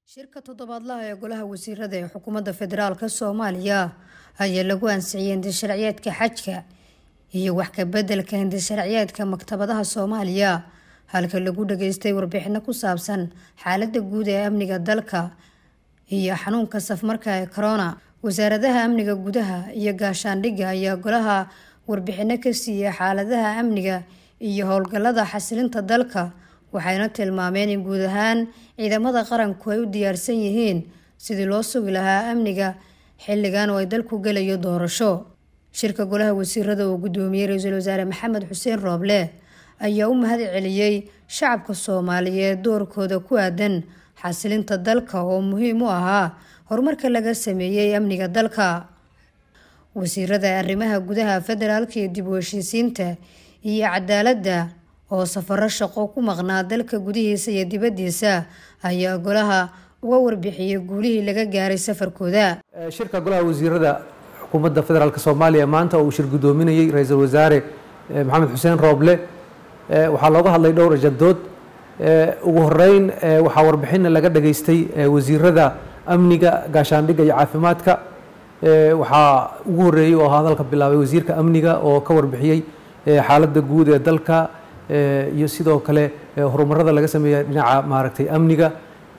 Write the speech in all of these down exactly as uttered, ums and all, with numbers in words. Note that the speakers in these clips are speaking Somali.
shirka toddobaadlaha ee golaha wasiirada ee xukuumadda federaalka Soomaaliya ayaa lagu ansixiyay hindis-sharciyeedka xajka iyo wax ka beddelka hindis-sharciyeedka maktabadaha Soomaaliya halka lagu dhageystay warbixino ku saabsan xaaladda guud ee amniga dalka iyo xanuunka safmarka ee corona. Wasaaradaha amniga gudaha iyo gaashaandhigga ayaa golaha warbixino ka siiyay xaaladaha amniga iyo howlgallada xasilinta dalka, waxayna tilmaameen in guud ahaan ciidamada qaranku ay u diyaarsan yihiin sidii loo sugi lahaa amniga xilligan oo ay dalku galayo doorasho. Shirka golaha wasiirada oo gudoomiyay Ra'iisul Wasaare Maxamed Xuseen Rooble ayaa u mahad celiyay shacabka Soomaaliyeed doorkooda ku aadan xasilinta dalka oo muhiim u ahaa horumarka laga sameeyay amniga dalka. Wasiirada arrimaha gudaha federaalka iyo dib u heshiisiinta iyo cadaaladda oo safaro shaqo ku maqnaa dalka gudihiisa iyo dibaddiisa ayaa golaha uga warbixiyay guulihii laga gaaray safarkooda. shirka golaha wasiirada xukuumadda federaalka Soomaaliya maanta uu shir gudoominayay Ra'iisul Wasaare Maxamed Xuseen Rooble waxaa looga hadlay dhowr ajandood. ugu horeyn waxaa warbixin laga dhageystay wasiirada amniga, gaashaandhigga iyo caafimaadka. waxaa ugu horeeyay oo hadalka bilaabay wasiirka amniga oo ka warbixiyay xaaladda guud ee dalka iyo sidoo kale horumarada laga sameeyay dhinaca maaragtay amniga.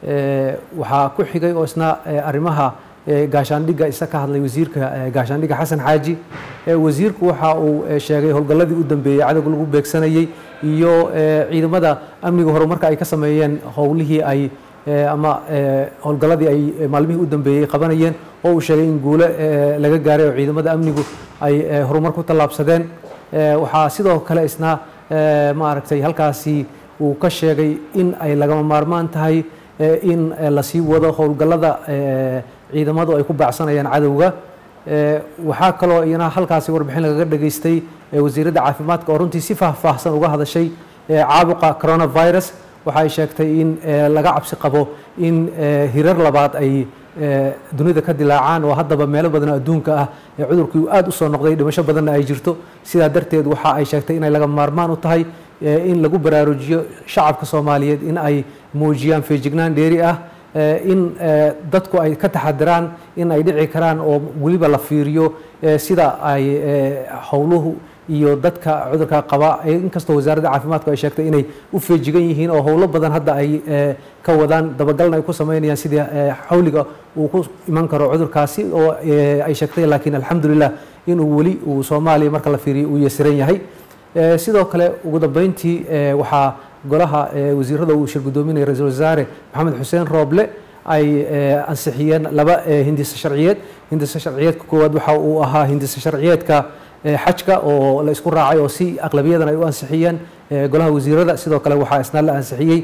waxaa ku xigay oo isna arrimaha gaashaandhigga isa ka hadlay wasiirka gaashaandhigga Xasan Xaaji. wasiirku waxa uu sheegay howlgalladii u dambeeyay cadawga lagu beegsanayay iyo ciidamada amniga horumarka ay ka sameeyeen howlihii ay ama howlgalladii ay maalmihii u dambeeyay qabanayeen oo uu sheegay in guulo laga gaaray oo ciidamada amnigu ay horumar ku tallaabsadeen. waxaa sidoo kale isna maaragtay halkaasi uu ka sheegay in ay lagama maarmaan tahay in la sii wado howlgallada ciidamadu ay ku baacsanayaan cadawga. waxaa kaloo iyana halkaasi warbixin lagaga dhageystay wasiiradda caafimaadka oo runtii si faahfaahsan uga hadashay caabuqa coronavirus. waxa ay sheegtay in laga cabsi qabo in hirar labaad ay dunida ka dilaacaan oo haddaba meelo badan adduunka ah ee cudurkii aad u soo noqday, dhimasho badanna ay jirto. sidaa darteed waxa ay sheegtay inay laga maarmaan u tahay in lagu baraarujiyo shacabka Soomaaliyeed in ay muujiyaan feejignaan dheeri ah, in dadku ay ka taxadiraan in ay dhici karaan oo weliba la fiiriyo sida ay howluhu iyo dadka cudurka qaba. inkastoo wasaaradda caafimaadku ay sheegtay inay u feejigan yihiin oo howlo badan hadda ay ka wadaan dabagalna ay ku sameynayaan sidii xawliga uu ku iman karo cudurkaasi oo ay sheegtay, laakiin alxamdulillah inuu weli uu Soomaaliya marka la fiiriyo uu yasiran yahay. sidoo kale ugu dambeyntii waxaa golaha wasiirada uu shir gudoominayay Ra'iisul Wasaare Maxamed Xuseen Rooble ay ansixiyeen laba hindis sharciyeed. hindis sharciyeedka koowaad waxa uu ahaa hindis sharciyeedka xajka oo la isku raacay oo si aqlabiyadan ay u ansixiyeen golaha wasiirada. sidoo kale waxaa isna la ansixiyay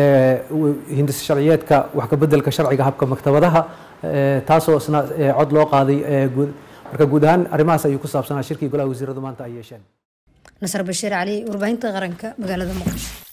hindis sharciyeedka wax ka beddelka sharciga habka maktabadaha, taasoo isna cod loo qaaday. marka guud ahaan arrimahaas ayuu ku saabsanaa shirkii golaha wasiirada maanta ay yeesheen. Nasr Bashir Ali, warbaahinta qaranka magaalada Muqdisho.